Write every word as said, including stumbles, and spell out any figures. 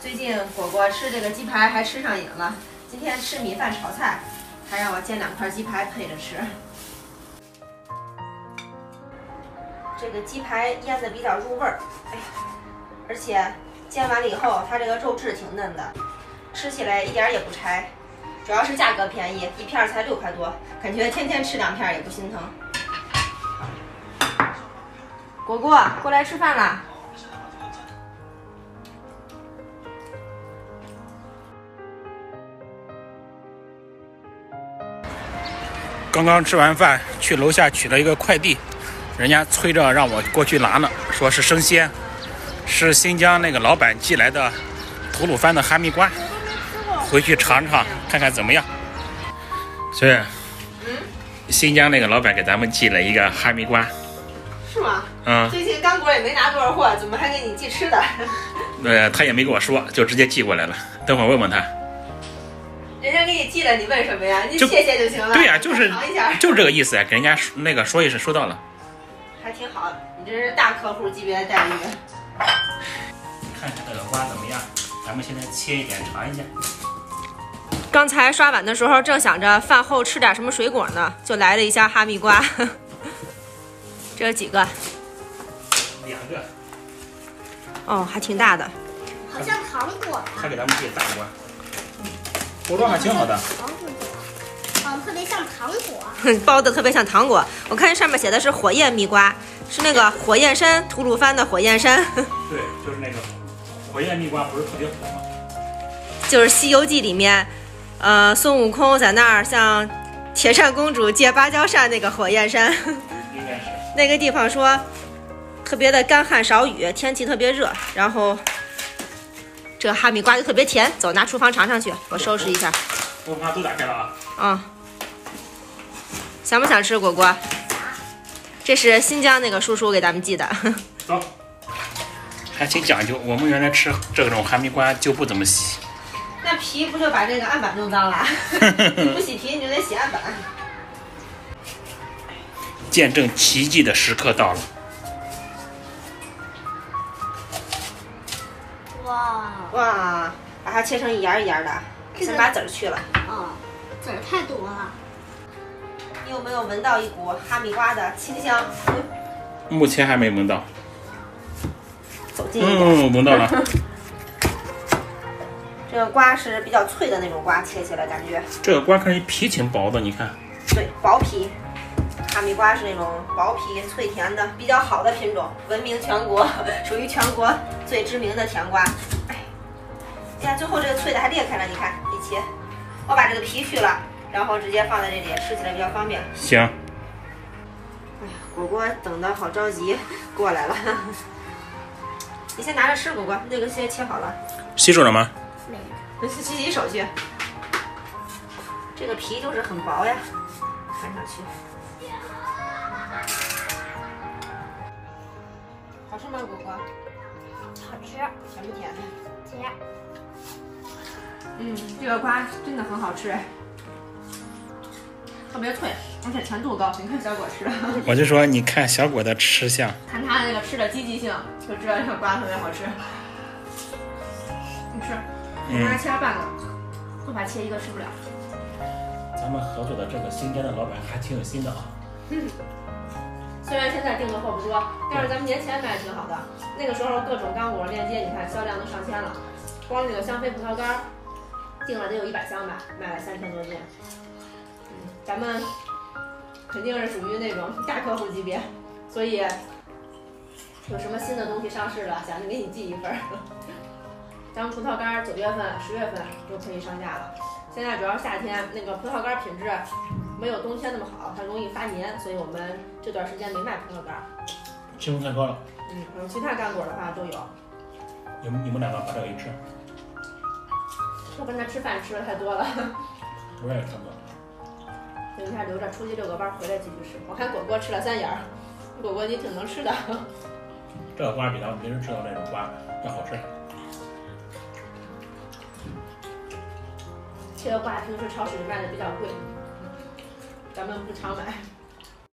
最近果果吃这个鸡排还吃上瘾了，今天吃米饭炒菜，还让我煎两块鸡排配着吃。这个鸡排腌的比较入味儿，哎，而且煎完了以后，它这个肉质挺嫩的，吃起来一点也不柴。主要是价格便宜，一片才六块多，感觉天天吃两片也不心疼。果果，过来吃饭啦！ 刚刚吃完饭，去楼下取了一个快递，人家催着让我过去拿呢，说是生鲜，是新疆那个老板寄来的吐鲁番的哈密瓜，回去尝尝看看怎么样。所以， 嗯， 新疆那个老板给咱们寄了一个哈密瓜， 是吗？ 嗯， 最近刚果也没拿多少货，怎么还给你寄吃的？ 呃，他也没跟我说，就直接寄过来了。等会儿问问他。 人家给你寄了，你问什么呀？你谢谢就行了。 对呀、啊，就是尝一下， 就是这个意思呀，给人家那个说一声收到了， 还挺好。你这是大客户级别的待遇。 看看这个瓜怎么样？咱们现在切一点尝一下。 刚才刷碗的时候，正想着饭后吃点什么水果呢，就来了一下哈密瓜。这有几个？ 两个。 哦，还挺大的。 好像糖果。 他给咱们寄大瓜。包装还挺好的， 糖果，嗯，特别像糖果， 包的特别像糖果。我看上面写的是火焰蜜瓜，是那个火焰山，吐鲁番的火焰山。 对，就是那个火焰蜜瓜，不是特别火吗？ 就是《西游记》里面，呃，孙悟空在那儿向铁扇公主借芭蕉扇那个火焰山， 应该是那个地方说特别的干旱少雨，天气特别热，然后。这哈密瓜就特别甜，走，拿厨房尝尝去，我收拾一下。 我把都打开了啊。 嗯，想不想吃果果？这是新疆那个叔叔给咱们寄的。 走，还挺讲究。我们原来吃这种哈密瓜就不怎么洗。 那皮不就把这个案板弄脏了？你不洗皮，你就得洗案板。 见证奇迹的时刻到了。 哇哇，把它切成一沿一沿的，先把籽儿去了。 哦，籽儿太多了。 你有没有闻到一股哈密瓜的清香？嗯、 目前还没闻到。 走近一点。 嗯，闻到了。 这个瓜是比较脆的那种瓜，切起来感觉。 这个瓜看皮挺薄的，你看。 对，薄皮。哈密瓜是那种薄皮、脆甜的，比较好的品种，闻名全国，属于全国最知名的甜瓜。哎，你看最后这个脆的还裂开了，你看一切。我把这个皮去了，然后直接放在这里，吃起来比较方便。 行。 哎呀，果果等的好着急，过来了。你先拿着吃，果果，那个先切好了。 洗手了吗？ 没有。洗洗手去。这个皮就是很薄呀，看上去。好吃吗，果果？ 好吃。 甜不甜？ 甜。 嗯，这个瓜真的很好吃，特别脆，而且甜度高。你看小果吃的， 我就说你看小果的吃相， 看他那个吃的积极性，就知道这个瓜特别好吃。你吃，我刚才切了半个，就怕切一个吃不了。 咱们合作的这个新疆的老板还挺有心的啊。 嗯。虽然现在订的货不多，但是咱们年前卖的挺好的。那个时候各种干果链接，你看销量都上千了。光那个香妃葡萄干，订了得有一百箱吧，卖了三千多件。嗯，咱们肯定是属于那种大客户级别，所以有什么新的东西上市了，想着给你寄一份。咱们葡萄干九月份、十月份都可以上架了。现在主要夏天，那个葡萄干品质没有冬天那么好，它容易发黏，所以我们这段时间没卖葡萄干。 气温太高了。 嗯，然后其他干果的话都有。 你们你们两个把这个一吃。 我跟他吃饭吃的太多了。 我也差不多。 等一下留着，出去遛个弯回来继续吃。我看果果吃了三眼儿，果果你挺能吃的。 这个瓜比咱们平时吃到那种瓜要好吃。 这个瓜平时超市里卖的比较贵，咱们不常买。